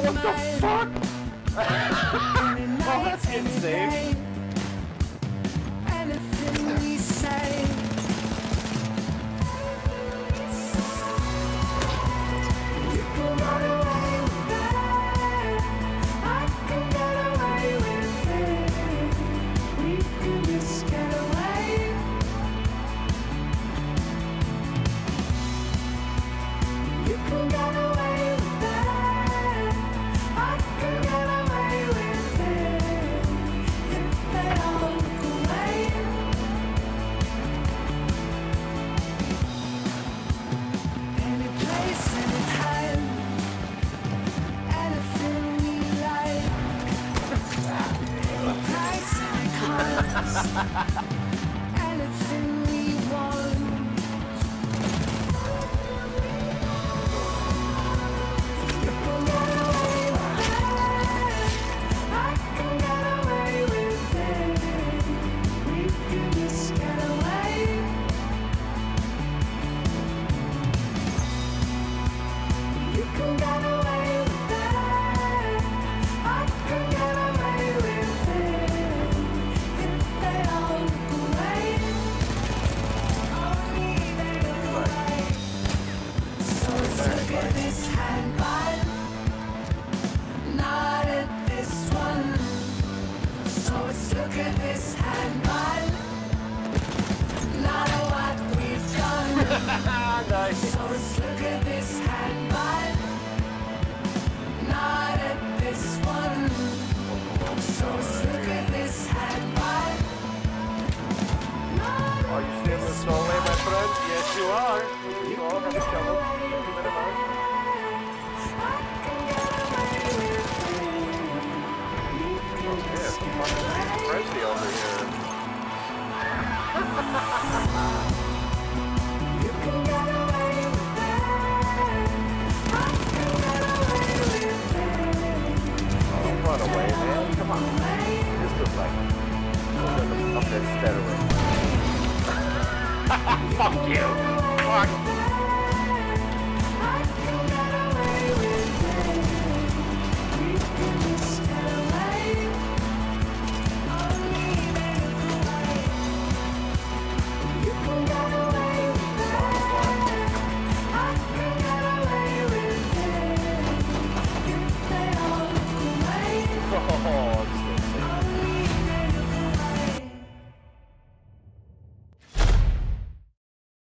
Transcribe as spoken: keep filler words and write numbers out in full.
What the fuck? Oh, that's insane. Anything we say. You can run away with that. I can get away with it. We can just get away. You can get away with that. I can get away with it. If they all look away. Any place, any time. Anything we like. Any price, any cost. Anything we want. You can get away with that. I can get away with it. We can just get away. You can get away with that. I can get away with it. If they all look away. Only they look away. So let's look at this handbag. Not at this one. So let's look at this handbag. Not at what we've done. Nice. So let's look at this handbag. Not at this one. So let's look at this handbag. Not Are you still in Norway, my friend? Yes, you are. You all have a shovel. Thank you very much. I can get away with it. You can Yeah, just some get fucking away. Frenzy over here. You can get away with that. I can get away with it. Oh, run away, man. Come on. This looks like up that stairway. Fuck you. Fuck.